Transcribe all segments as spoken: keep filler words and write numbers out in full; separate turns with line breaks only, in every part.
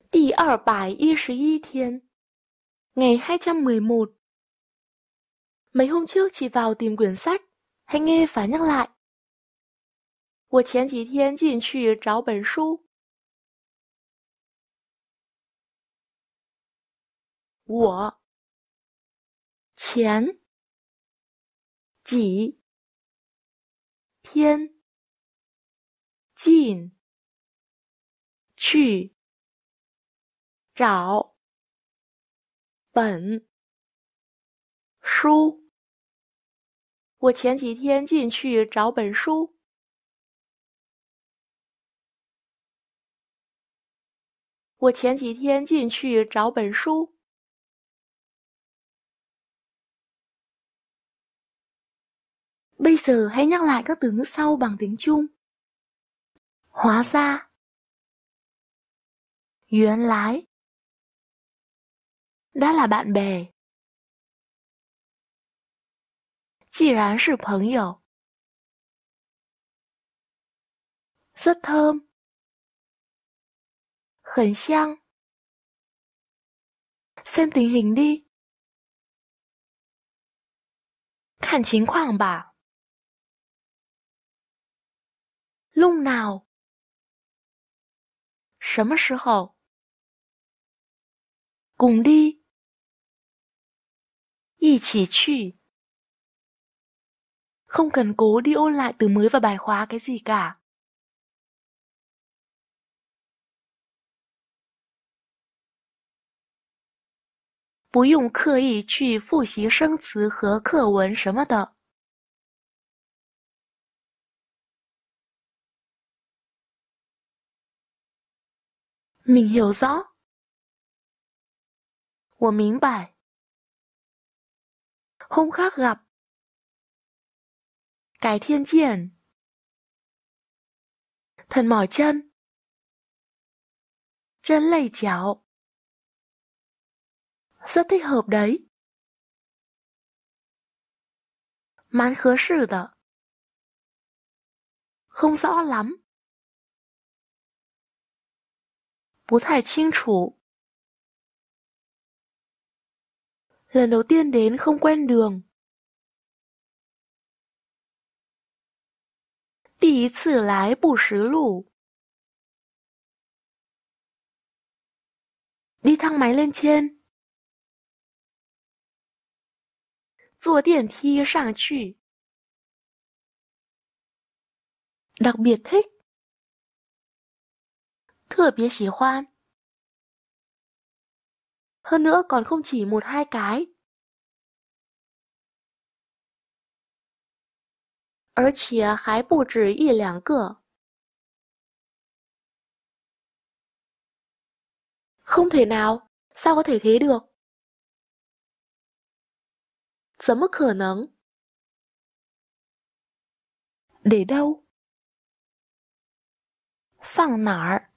第二百一十一天, ngày hai trăm mười một. Mấy hôm trước chị vào tìm quyển sách, hãy nghe và nhắc lại. 我前几天进去找本书。我前几天进去找本书。我前几天进去找本书。我前几天进去找本书。Bây giờ hãy nhắc lại các từ ngữ sau bằng tiếng Trung. Hóa ra, 原来, đã là bạn bè. 既然是朋友, rất thơm, 很香. Xem tình hình đi. 看情况吧. Lúc nào? 什么时候? Cùng đi. 一起去. Không cần cố đi ôn lại từ mới và bài khóa cái gì cả. 不用刻意去复习生词和课文什么的。mình hiểu rõ. 我明白。hôm khác gặp. 改天见. Thần mỏi chân. Chân lây chéo. Rất thích hợp đấy. 蛮合适的. Không rõ lắm. 不太清楚. Lần đầu tiên đến không quen đường. 第一次来不识路. Đi thang máy lên trên. 坐电梯上去. Đặc biệt thích. 特别喜欢. Hơn nữa còn không chỉ một hai cái. 而且还不止一两个. Không thể nào, sao có thể thế được? 怎么可能? Để đâu? 放哪儿?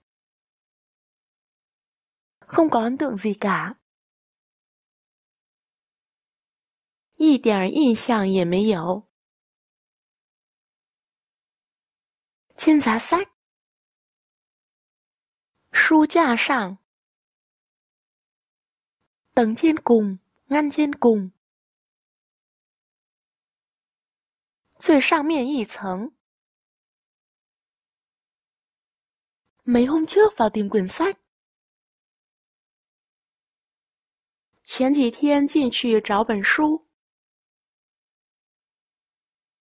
Không có ấn tượng gì cả. 一点印象也没有. trên giá sách. 书架上. Tầng trên cùng, ngăn trên cùng. 最上面一层. Mấy hôm trước vào tìm quyển sách. 前几天进去找本书.